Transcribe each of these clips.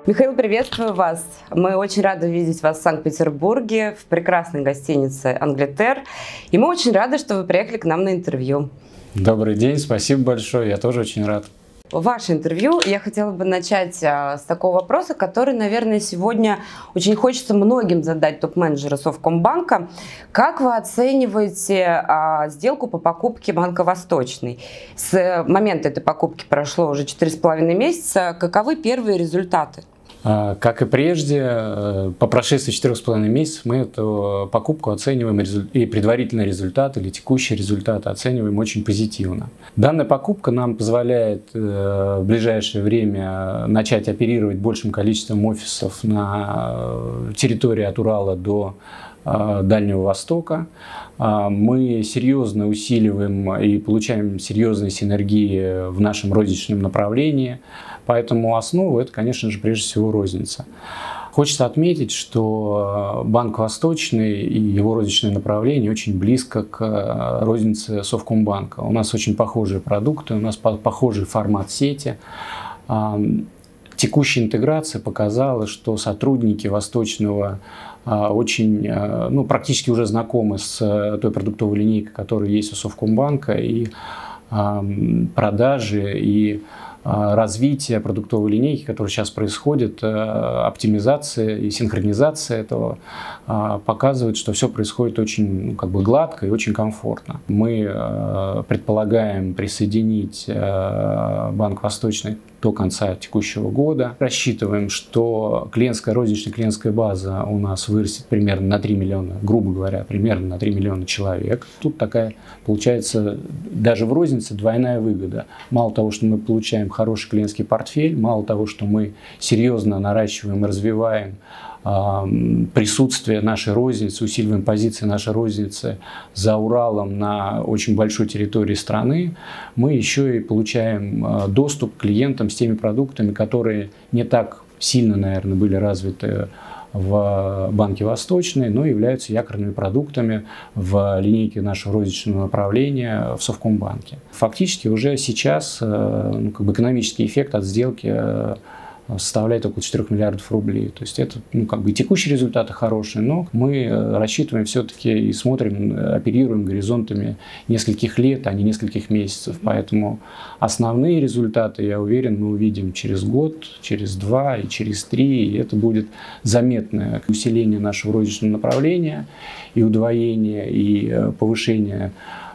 Михаил, приветствую вас. Мы очень рады видеть вас в Санкт-Петербурге, в прекрасной гостинице «Англетер». И мы очень рады, что вы приехали к нам на интервью. Добрый день, спасибо большое, я тоже очень рад. Ваше интервью я хотела бы начать с такого вопроса, который, наверное, сегодня очень хочется многим задать топ-менеджеру Совкомбанка. Как вы оцениваете сделку по покупке Банка Восточный? С момента этой покупки прошло уже 4,5 месяца. Каковы первые результаты? Как и прежде, по прошествии 4,5 месяцев мы эту покупку оцениваем, и предварительный результат или текущий результат оцениваем очень позитивно. Данная покупка нам позволяет в ближайшее время начать оперировать большим количеством офисов на территории от Урала до Дальнего Востока. Мы серьезно усиливаем и получаем серьезные синергии в нашем розничном направлении. Поэтому основа – это, конечно же, прежде всего розница. Хочется отметить, что Банк Восточный и его розничное направление очень близко к рознице Совкомбанка. У нас очень похожие продукты, у нас похожий формат сети. Текущая интеграция показала, что сотрудники Восточного практически уже знакомы с той продуктовой линейкой, которая есть у Совкомбанка, и продажи, и развитие продуктовой линейки, которое сейчас происходит, оптимизация и синхронизация этого показывает, что все происходит очень гладко и очень комфортно. Мы предполагаем присоединить Банк Восточный до конца текущего года. Рассчитываем, что розничная клиентская база у нас вырастет примерно на 3 миллиона, грубо говоря, примерно на 3 миллиона человек. Тут такая, получается, даже в рознице двойная выгода. Мало того, что мы получаем хороший клиентский портфель, мало того, что мы серьезно наращиваем и развиваем присутствие нашей розницы, усиливаем позиции нашей розницы за Уралом на очень большой территории страны, мы еще и получаем доступ к клиентам с теми продуктами, которые не так сильно, наверное, были развиты в Банке Восточный, но являются якорными продуктами в линейке нашего розничного направления в Совкомбанке. Фактически уже сейчас экономический эффект от сделки составляет около 4 миллиардов рублей. То есть это и текущие результаты хорошие, но мы рассчитываем все-таки и смотрим, оперируем горизонтами нескольких лет, а не нескольких месяцев. Поэтому основные результаты, я уверен, мы увидим через год, через 2 и через 3. И это будет заметное усиление нашего розничного направления и удвоение, и повышение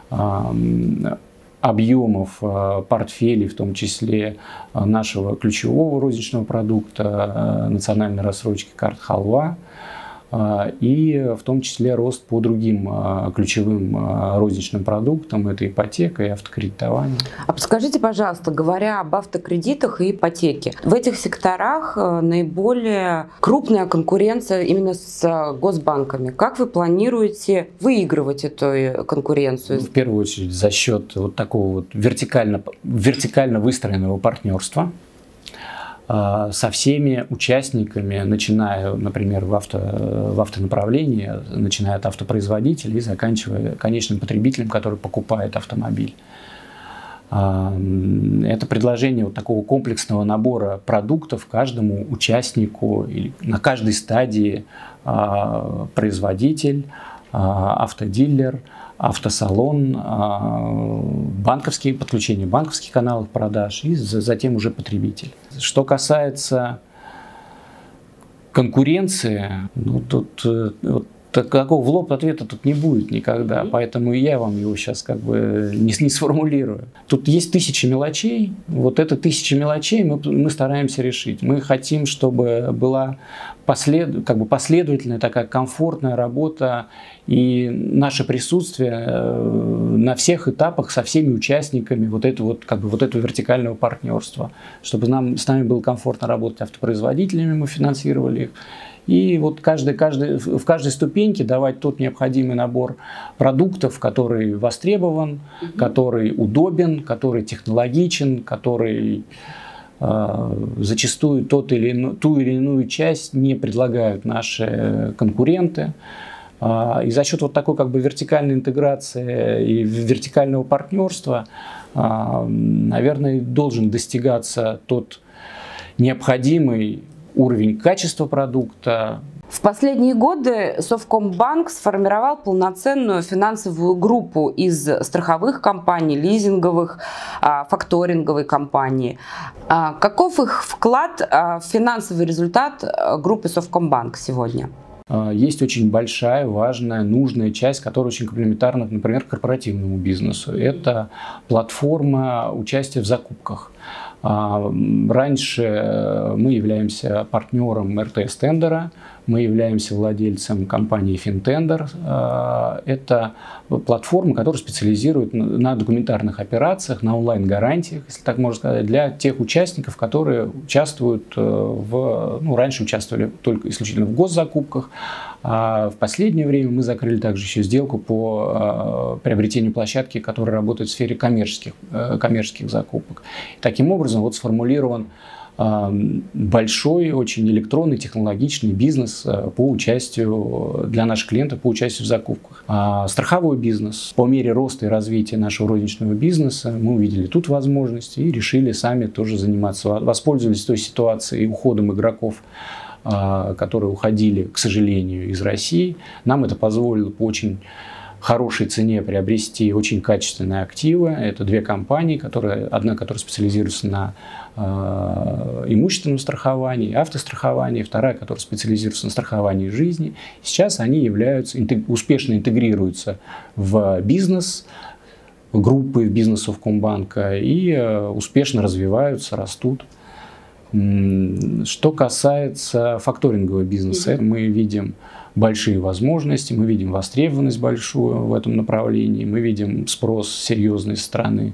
объемов портфелей, в том числе нашего ключевого розничного продукта, национальной рассрочки карт «Халва», и в том числе рост по другим ключевым розничным продуктам. Это ипотека и автокредитование. А подскажите, пожалуйста, говоря об автокредитах и ипотеке, в этих секторах наиболее крупная конкуренция именно с госбанками. Как вы планируете выигрывать эту конкуренцию? В первую очередь за счет такого вертикально выстроенного партнерства со всеми участниками, начиная, например, в автонаправлении, начиная от автопроизводителя и заканчивая конечным потребителем, который покупает автомобиль. Это предложение такого комплексного набора продуктов каждому участнику или на каждой стадии: производитель, автодилер, автосалон, банковские подключения, банковских каналов продаж и затем уже потребитель. Что касается конкуренции, такого в лоб ответа тут не будет никогда, поэтому я вам его сейчас не сформулирую. Тут есть тысячи мелочей, это 1000 мелочей мы стараемся решить. Мы хотим, чтобы была последовательная такая комфортная работа и наше присутствие на всех этапах со всеми участниками этого вертикального партнерства, чтобы с нами было комфортно работать автопроизводителями, мы финансировали их. И в каждой ступеньке давать тот необходимый набор продуктов, который востребован, который удобен, который технологичен, который зачастую ту или иную часть не предлагают наши конкуренты. И за счет такой вертикальной интеграции и вертикального партнерства, наверное, должен достигаться тот необходимый уровень качества продукта. В последние годы Совкомбанк сформировал полноценную финансовую группу из страховых компаний, лизинговых, факторинговой компании. Каков их вклад в финансовый результат группы Совкомбанк сегодня? Есть очень большая, важная, нужная часть, которая очень комплементарна, например, корпоративному бизнесу. Это платформа участия в закупках. Раньше мы являемся партнером РТС-тендера, мы являемся владельцем компании Финтендер. Это платформа, которая специализирует на документарных операциях, на онлайн-гарантиях, если так можно сказать, для тех участников, которые участвуют раньше участвовали только исключительно в госзакупках, а в последнее время мы закрыли также еще сделку по приобретению площадки, которая работает в сфере коммерческих закупок. Таким образом, сформулирован большой, очень электронный, технологичный бизнес по участию для наших клиентов, по участию в закупках. Страховой бизнес. По мере роста и развития нашего розничного бизнеса мы увидели тут возможности и решили сами тоже заниматься. Воспользовались той ситуацией и уходом игроков, которые уходили, к сожалению, из России. Нам это позволило по очень хорошей цене приобрести очень качественные активы. Это две компании, одна, которая специализируется на имущественном страховании, автостраховании, вторая, которая специализируется на страховании жизни. Сейчас они успешно интегрируются в бизнес группы, в бизнес Совкомбанка и успешно развиваются, растут. Что касается факторингового бизнеса, мы видим большие возможности, мы видим востребованность большую в этом направлении, мы видим спрос серьезный со стороны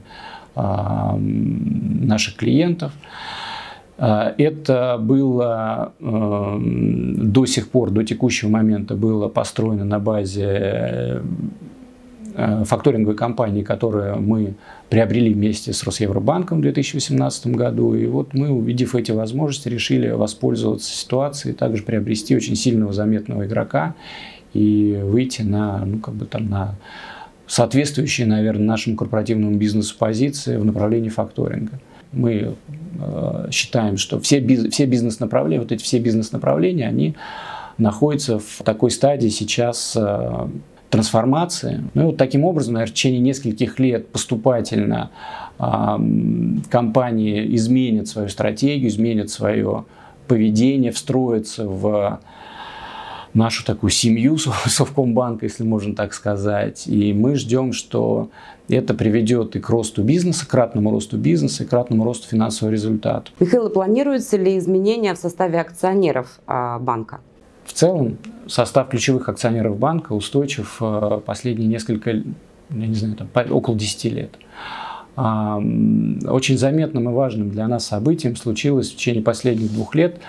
наших клиентов. Это было до сих пор, до текущего момента было построено на базе факторинговой компании, которую мы приобрели вместе с Росевробанком в 2018 году. И мы, увидев эти возможности, решили воспользоваться ситуацией, также приобрести очень сильного, заметного игрока и выйти на соответствующие, наверное, нашему корпоративному бизнесу позиции в направлении факторинга. Мы считаем, что все бизнес-направления, они находятся в такой стадии сейчас трансформации. Таким образом, наверное, в течение нескольких лет поступательно компании изменят свою стратегию, изменят свое поведение, встроятся в нашу такую семью Совкомбанка, если можно так сказать. И мы ждем, что это приведет и к росту бизнеса, к кратному росту бизнеса, и к кратному росту финансового результата. Михаил, планируются ли изменения в составе акционеров банка? В целом, состав ключевых акционеров банка устойчив последние около 10 лет. Очень заметным и важным для нас событием случилось в течение последних 2 лет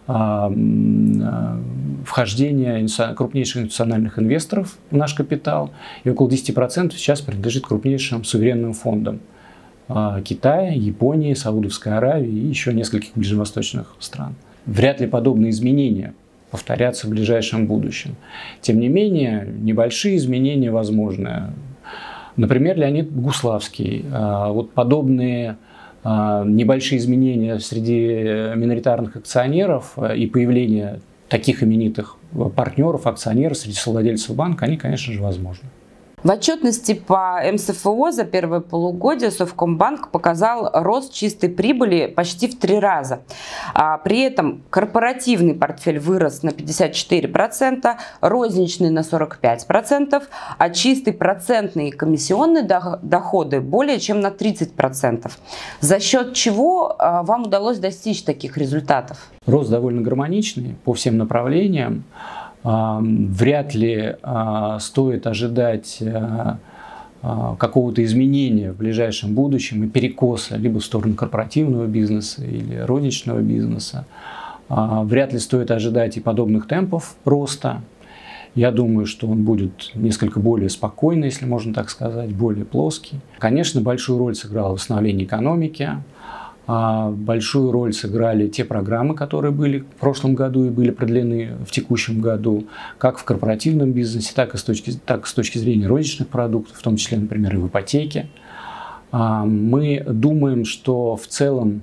вхождение крупнейших институциональных инвесторов в наш капитал. И около 10% сейчас принадлежит крупнейшим суверенным фондам Китая, Японии, Саудовской Аравии и еще нескольких ближневосточных стран. Вряд ли подобные изменения повторятся в ближайшем будущем. Тем не менее, небольшие изменения возможны. Например, Леонид Богуславский. Подобные небольшие изменения среди миноритарных акционеров и появление таких именитых партнеров, акционеров среди совладельцев банка, они, конечно же, возможны. В отчетности по МСФО за первое полугодие Совкомбанк показал рост чистой прибыли почти в 3 раза. При этом корпоративный портфель вырос на 54%, розничный на 45%, а чистый процентные комиссионные доходы более чем на 30%. За счет чего вам удалось достичь таких результатов? Рост довольно гармоничный по всем направлениям. Вряд ли стоит ожидать какого-то изменения в ближайшем будущем и перекоса либо в сторону корпоративного бизнеса или розничного бизнеса. Вряд ли стоит ожидать и подобных темпов роста. Я думаю, что он будет несколько более спокойный, если можно так сказать, более плоский. Конечно, большую роль сыграло восстановление экономики. Большую роль сыграли те программы, которые были в прошлом году и были продлены в текущем году, как в корпоративном бизнесе, так и с точки зрения розничных продуктов, в том числе, например, и в ипотеке. Мы думаем, что в целом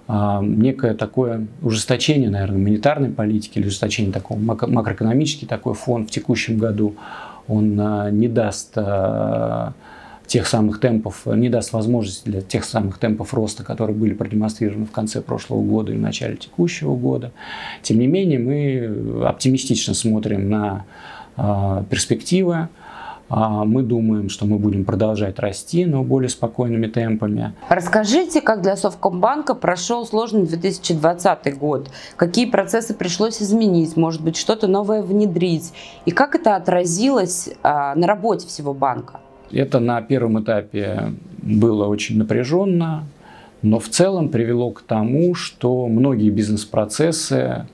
некое такое ужесточение, наверное, монетарной политики или ужесточение такого макроэкономический такой фон в текущем году, он не даст тех самых темпов, не даст возможности для тех самых темпов роста, которые были продемонстрированы в конце прошлого года и в начале текущего года. Тем не менее, мы оптимистично смотрим на перспективы. Мы думаем, что мы будем продолжать расти, но более спокойными темпами. Расскажите, как для Совкомбанка прошел сложный 2020 год? Какие процессы пришлось изменить? Может быть, что-то новое внедрить? И как это отразилось на работе всего банка? Это на первом этапе было очень напряженно, но в целом привело к тому, что многие бизнес-процессы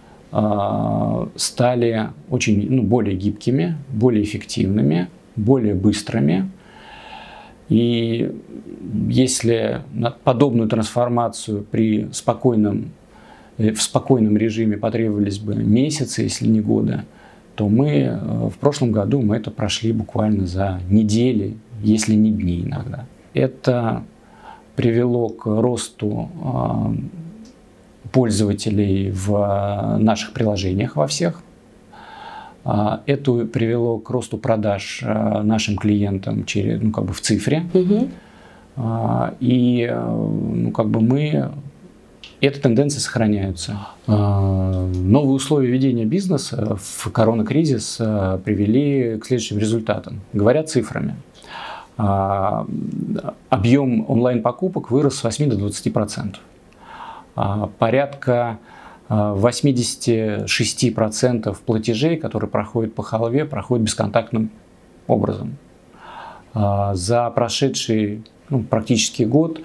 стали очень, более гибкими, более эффективными, более быстрыми. И если на подобную трансформацию в спокойном режиме потребовались бы месяцы, если не годы, то мы в прошлом году мы это прошли буквально за недели, если не дни иногда. Это привело к росту пользователей в наших приложениях во всех. Это привело к росту продаж нашим клиентам в цифре. И эта тенденция сохраняется. Новые условия ведения бизнеса в коронакризис привели к следующим результатам. Говоря цифрами, объем онлайн-покупок вырос с 8 до 20%. Порядка 86% платежей, которые проходят по халве, проходят бесконтактным образом. За прошедший практически год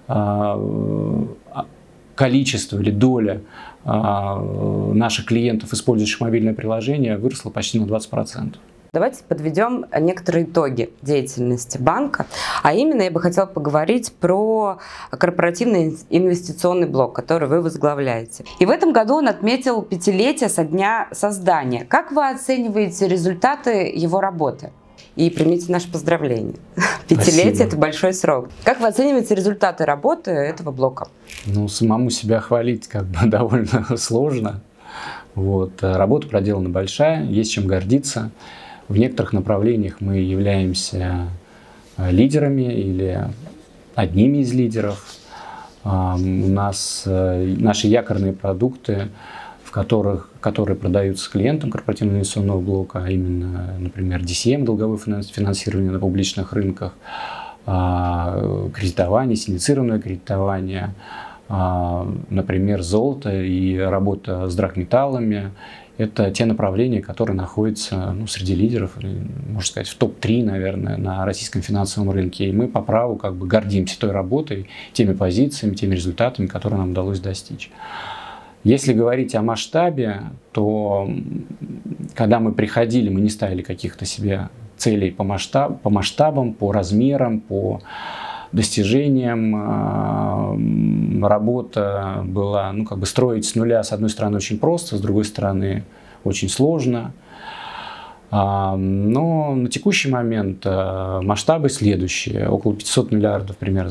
количество или доля наших клиентов, использующих мобильное приложение, выросло почти на 20%. Давайте подведем некоторые итоги деятельности банка. А именно я бы хотела поговорить про корпоративный инвестиционный блок, который вы возглавляете. И в этом году он отметил 5-летие со дня создания. Как вы оцениваете результаты его работы? И примите наше поздравление. 5-летие – это большой срок. Как вы оцениваете результаты работы этого блока? Самому себя хвалить довольно сложно. Работа проделана большая, есть чем гордиться. В некоторых направлениях мы являемся лидерами или одними из лидеров. У нас наши якорные продукты, которые продаются клиентам корпоративного инвестиционного блока, а именно, например, DCM, долговое финансирование на публичных рынках, кредитование, синдицированное кредитование, например, золото и работа с драгметаллами. Это те направления, которые находятся среди лидеров, можно сказать, в топ-3, наверное, на российском финансовом рынке. И мы по праву гордимся той работой, теми позициями, теми результатами, которые нам удалось достичь. Если говорить о масштабе, то когда мы приходили, мы не ставили каких-то себе целей по масштабам, по размерам, по достижениям. Работа была, строить с нуля, с одной стороны, очень просто, с другой стороны, очень сложно. Но на текущий момент масштабы следующие. Около 500 миллиардов, примерно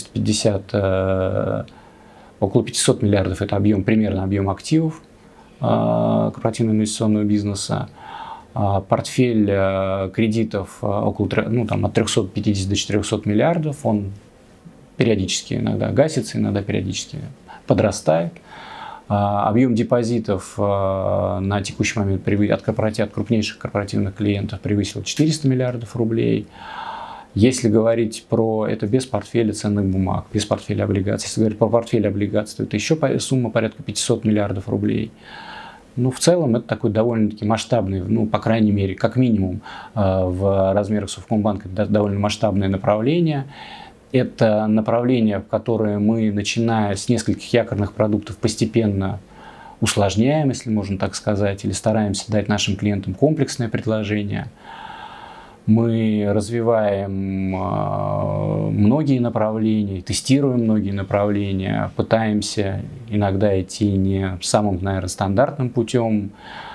450, около 500 миллиардов – это примерно объем активов корпоративного инвестиционного бизнеса. Портфель кредитов от 350 до 400 миллиардов, он периодически иногда гасится, иногда периодически подрастает. Объем депозитов на текущий момент от крупнейших корпоративных клиентов превысил 400 миллиардов рублей. Если говорить это без портфеля ценных бумаг, без портфеля облигаций, если говорить про портфель облигаций, то это еще сумма порядка 500 миллиардов рублей. В целом это такой довольно-таки масштабный, по крайней мере, как минимум в размерах Совкомбанка, довольно масштабное направление. Это направление, в которое мы, начиная с нескольких якорных продуктов, постепенно усложняем, если можно так сказать, или стараемся дать нашим клиентам комплексное предложение. Мы развиваем многие направления, тестируем многие направления, пытаемся иногда идти не самым, наверное, стандартным путем.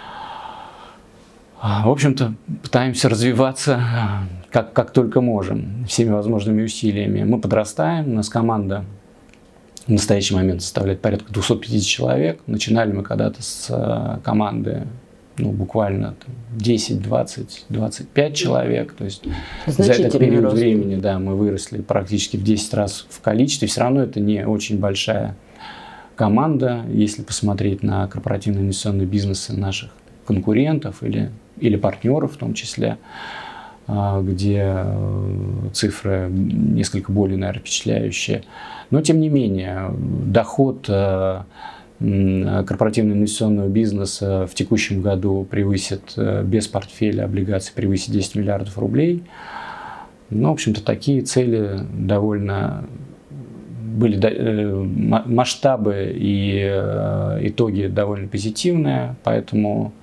В общем-то, пытаемся развиваться как только можем, всеми возможными усилиями. Мы подрастаем, у нас команда в настоящий момент составляет порядка 250 человек. Начинали мы когда-то с команды, ну, буквально 10, 20, 25 человек. То есть за этот период времени, да, мы выросли практически в 10 раз в количестве. Все равно это не очень большая команда, если посмотреть на корпоративные инвестиционные бизнесы наших конкурентов или партнеров в том числе, где цифры несколько более, наверное, впечатляющие. Но, тем не менее, доход корпоративного инвестиционного бизнеса в текущем году превысит, без портфеля облигаций, превысит 10 миллиардов рублей. Ну, в общем-то, такие цели довольно были, масштабы и итоги довольно позитивные, поэтому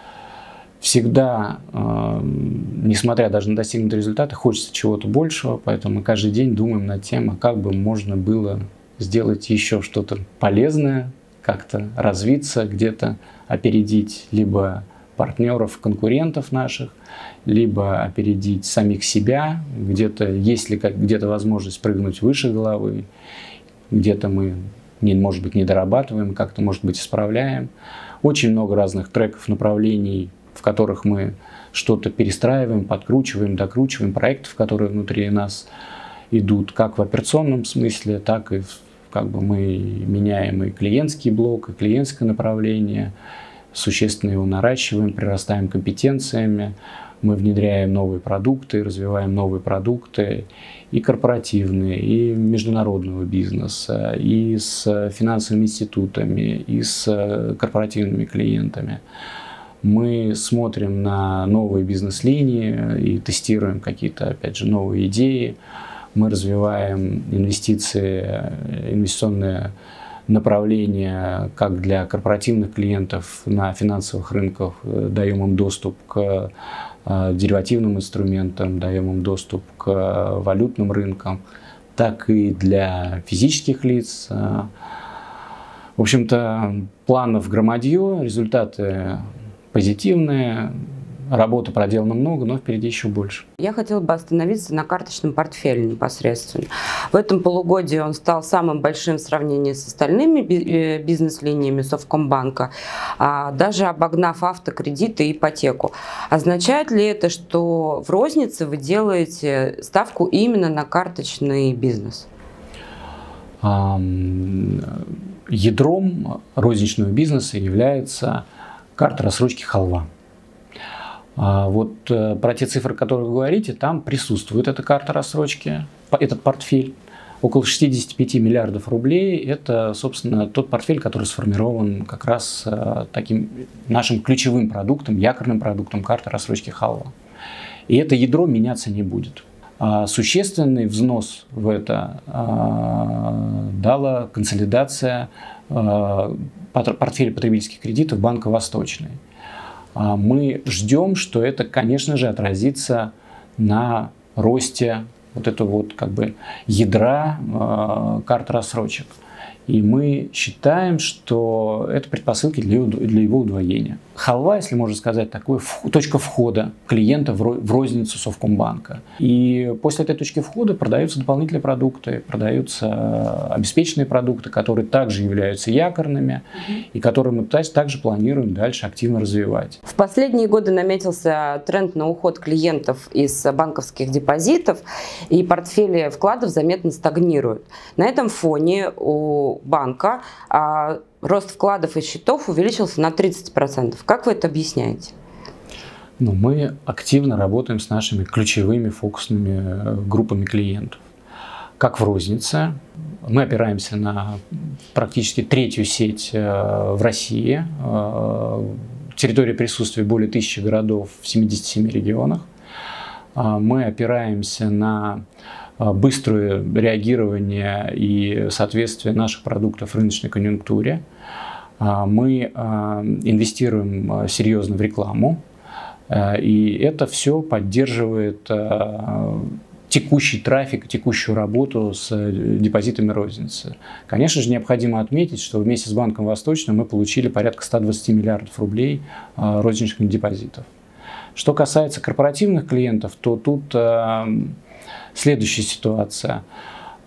всегда, несмотря даже на достигнутые результаты, хочется чего-то большего, поэтому мы каждый день думаем над тем, как бы можно было сделать еще что-то полезное, как-то развиться, где-то опередить либо партнеров, конкурентов наших, либо опередить самих себя, где-то есть ли где-то возможность прыгнуть выше головы, где-то мы, может быть, не дорабатываем, как-то, может быть, исправляем. Очень много разных треков, направлений, в которых мы что-то перестраиваем, подкручиваем, докручиваем, проектов, которые внутри нас идут, как в операционном смысле, так и как бы мы меняем и клиентский блок, и клиентское направление, существенно его наращиваем, прирастаем компетенциями, мы внедряем новые продукты, развиваем новые продукты и корпоративные, и международного бизнеса, и с финансовыми институтами, и с корпоративными клиентами. Мы смотрим на новые бизнес-линии и тестируем какие-то, опять же, новые идеи. Мы развиваем инвестиционные направления как для корпоративных клиентов на финансовых рынках, даем им доступ к деривативным инструментам, даем им доступ к валютным рынкам, так и для физических лиц. В общем-то, планов громадье, результаты позитивные. Работы проделано много, но впереди еще больше. Я хотела бы остановиться на карточном портфеле непосредственно. В этом полугодии он стал самым большим в сравнении с остальными бизнес-линиями Совкомбанка, даже обогнав автокредиты и ипотеку. Означает ли это, что в рознице вы делаете ставку именно на карточный бизнес? Ядром розничного бизнеса является карта рассрочки «Халва». Вот про те цифры, которые вы говорите, там присутствует эта карта рассрочки, этот портфель. Около 65 миллиардов рублей – это, собственно, тот портфель, который сформирован как раз таким нашим ключевым продуктом, якорным продуктом карты рассрочки «Халва». И это ядро меняться не будет. Существенный взнос в это дала консолидация портфеля потребительских кредитов Банка Восточный. Мы ждем, что это, конечно же, отразится на росте вот этого вот как бы ядра карт рассрочек. И мы считаем, что это предпосылки для его удвоения. Халва, если можно сказать, такой точка входа клиента в розницу Совкомбанка. И после этой точки входа продаются дополнительные продукты, продаются обеспеченные продукты, которые также являются якорными и которые мы также планируем дальше активно развивать. В последние годы наметился тренд на уход клиентов из банковских депозитов, и портфели вкладов заметно стагнируют. На этом фоне у банка рост вкладов и счетов увеличился на 30%. Как вы это объясняете? Мы активно работаем с нашими ключевыми фокусными группами клиентов. Как в рознице. Мы опираемся на практически третью сеть в России. Территория присутствия более 1000 городов в 77 регионах. Мы опираемся на быстрое реагирование и соответствие наших продуктов рыночной конъюнктуре. Мы инвестируем серьезно в рекламу, и это все поддерживает текущий трафик, текущую работу с депозитами розницы. Конечно же, необходимо отметить, что вместе с Банком Восточным мы получили порядка 120 миллиардов рублей розничных депозитов. Что касается корпоративных клиентов, то тут следующая ситуация.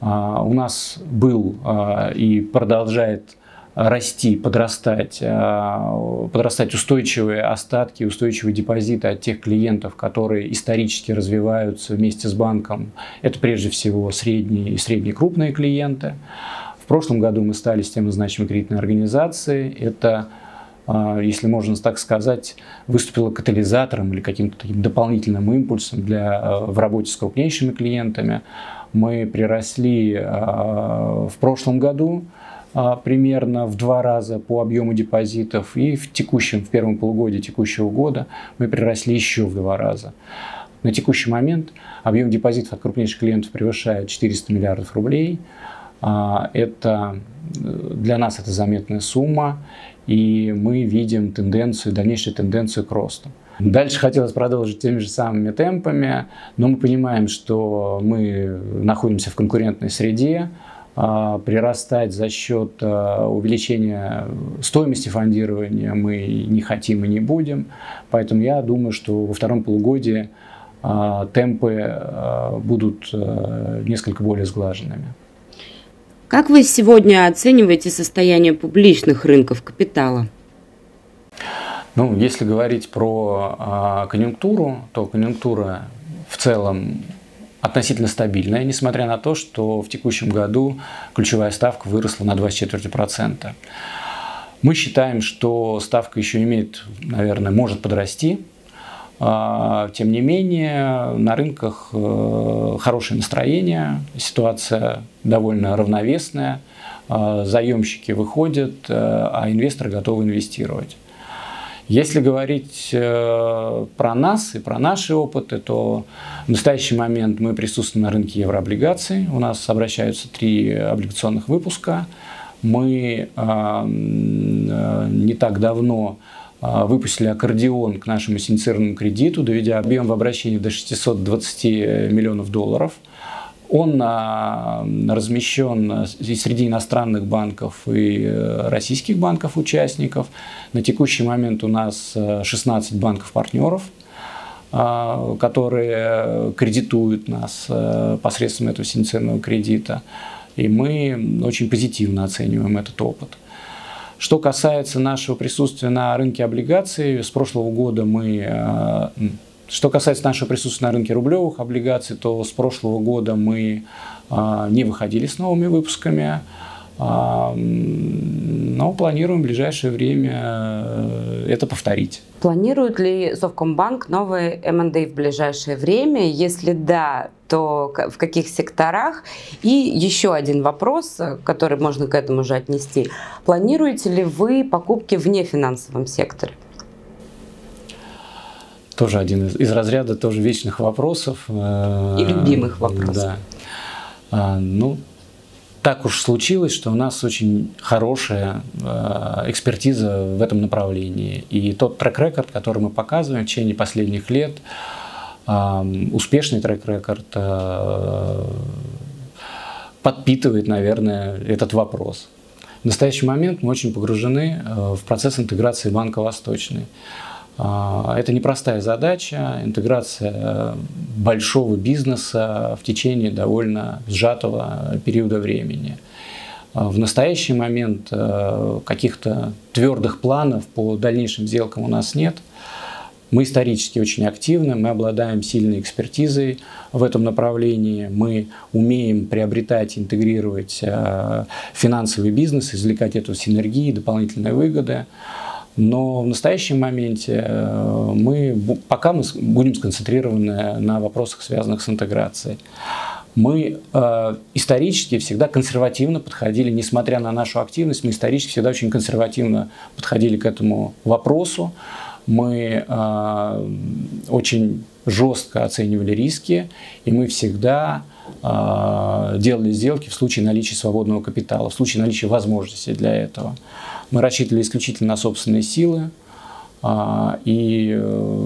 У нас был и продолжает расти, подрастать устойчивые остатки, устойчивые депозиты от тех клиентов, которые исторически развиваются вместе с банком. Это прежде всего средние и средне-крупные клиенты. В прошлом году мы стали системно значимой кредитной организацией. Это, если можно так сказать, выступило катализатором или каким-то таким дополнительным импульсом в работе с крупнейшими клиентами. Мы приросли в прошлом году примерно в 2 раза по объему депозитов, и в первом полугодии текущего года мы приросли еще в 2 раза. На текущий момент объем депозитов от крупнейших клиентов превышает 400 миллиардов рублей. Для нас это заметная сумма, и мы видим дальнейшую тенденцию к росту. Дальше хотелось продолжить теми же самыми темпами, но мы понимаем, что мы находимся в конкурентной среде. Прирастать за счет увеличения стоимости фондирования мы не хотим и не будем. Поэтому я думаю, что во втором полугодии темпы будут несколько более сглаженными. Как вы сегодня оцениваете состояние публичных рынков капитала? Если говорить про конъюнктуру, то конъюнктура в целом относительно стабильная, несмотря на то, что в текущем году ключевая ставка выросла на 2,25%. Мы считаем, что ставка еще может подрасти. Тем не менее, на рынках хорошее настроение, ситуация довольно равновесная, заемщики выходят, а инвесторы готовы инвестировать. Если говорить про нас и про наши опыты, то в настоящий момент мы присутствуем на рынке еврооблигаций. У нас обращаются 3 облигационных выпуска. Мы не так давно выпустили аккордеон к нашему синдицированному кредиту, доведя объем в обращении до 620 миллионов долларов. Он размещен и среди иностранных банков и российских банков-участников. На текущий момент у нас 16 банков-партнеров, которые кредитуют нас посредством этого синдицированного кредита. И мы очень позитивно оцениваем этот опыт. Что касается нашего присутствия на рынке облигаций, Что касается нашего присутствия на рынке рублевых облигаций, то с прошлого года мы не выходили с новыми выпусками, но планируем в ближайшее время это повторить. Планирует ли Совкомбанк новые M&A в ближайшее время? Если да, то в каких секторах? И еще один вопрос, который можно к этому же отнести. Планируете ли вы покупки в нефинансовом секторе? Тоже один из разряда тоже вечных вопросов. И любимых вопросов. Да. Так уж случилось, что у нас очень хорошая экспертиза в этом направлении. И тот трек-рекорд, который мы показываем в течение последних лет, успешный трек-рекорд, подпитывает, наверное, этот вопрос. В настоящий момент мы очень погружены в процесс интеграции Банка Восточный. Это непростая задача, интеграция большого бизнеса в течение довольно сжатого периода времени. В настоящий момент каких-то твердых планов по дальнейшим сделкам у нас нет. Мы исторически очень активны, мы обладаем сильной экспертизой в этом направлении, мы умеем приобретать, интегрировать финансовый бизнес, извлекать эту синергии, дополнительные выгоды. Но в настоящем моменте пока мы будем сконцентрированы на вопросах, связанных с интеграцией. Мы исторически всегда консервативно подходили, несмотря на нашу активность, мы исторически всегда очень консервативно подходили к этому вопросу. Мы очень жестко оценивали риски, и мы всегда делали сделки в случае наличия свободного капитала, в случае наличия возможности для этого. Мы рассчитывали исключительно на собственные силы и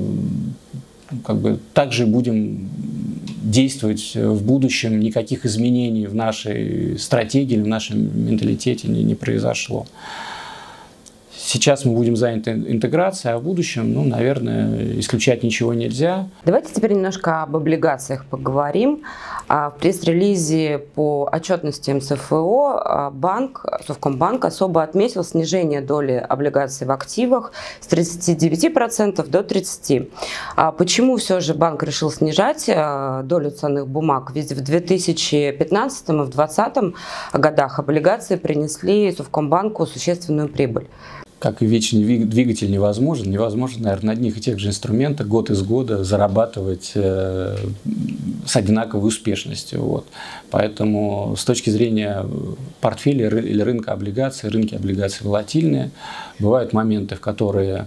также будем действовать в будущем. Никаких изменений в нашей стратегии, в нашем менталитете не произошло. Сейчас мы будем заняты интеграцией, а в будущем, ну, наверное, исключать ничего нельзя. Давайте теперь немножко об облигациях поговорим. В пресс-релизе по отчетности МСФО Совкомбанк особо отметил снижение доли облигаций в активах с 39% до 30%. Почему все же банк решил снижать долю ценных бумаг? Ведь в 2015 и в 2020 годах облигации принесли Совкомбанку существенную прибыль. Как и вечный двигатель невозможен. Невозможно, наверное, на одних и тех же инструментах год из года зарабатывать с одинаковой успешностью. Вот. Поэтому с точки зрения портфеля или рынка облигаций, рынки облигаций волатильные. Бывают моменты, в которые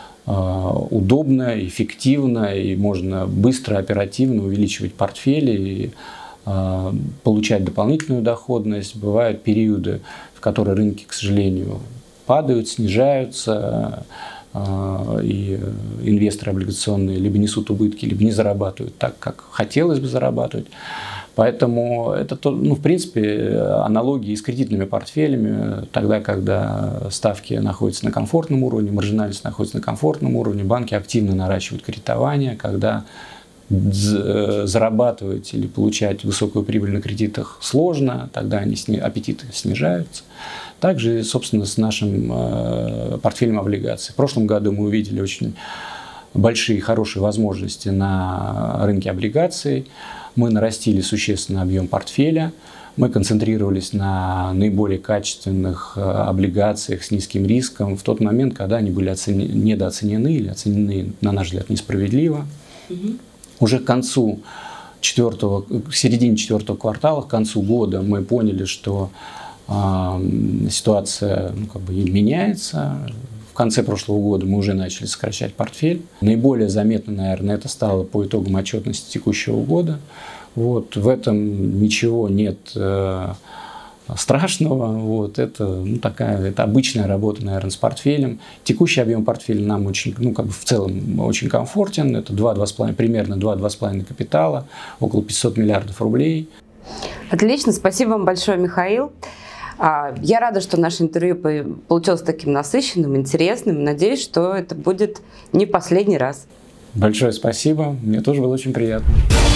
удобно, эффективно и можно быстро, оперативно увеличивать портфели и получать дополнительную доходность. Бывают периоды, в которые рынки, к сожалению, падают, снижаются, и инвесторы облигационные либо несут убытки, либо не зарабатывают так, как хотелось бы зарабатывать. Поэтому это, ну, в принципе, аналогии с кредитными портфелями. Тогда, когда ставки находятся на комфортном уровне, маржинальность находится на комфортном уровне, банки активно наращивают кредитование. Когда зарабатывать или получать высокую прибыль на кредитах сложно, тогда аппетиты снижаются. Также, собственно, с нашим портфелем облигаций. В прошлом году мы увидели очень большие, хорошие возможности на рынке облигаций. Мы нарастили существенно объем портфеля. Мы концентрировались на наиболее качественных облигациях с низким риском в тот момент, когда они были недооценены или оценены, на наш взгляд, несправедливо. Уже к середине четвертого квартала, к концу года мы поняли, что ситуация, ну, как бы меняется. В конце прошлого года мы уже начали сокращать портфель. Наиболее заметно, наверное, это стало по итогам отчетности текущего года. Вот. В этом ничего нет страшного. Вот. Это, ну, это обычная работа, наверное, с портфелем. Текущий объем портфеля нам очень, ну, как бы в целом очень комфортен. Это примерно 2-2,5 капитала, около 500 миллиардов рублей. Отлично, спасибо вам большое, Михаил. Я рада, что наше интервью получилось таким насыщенным, интересным. Надеюсь, что это будет не последний раз. Большое спасибо. Мне тоже было очень приятно.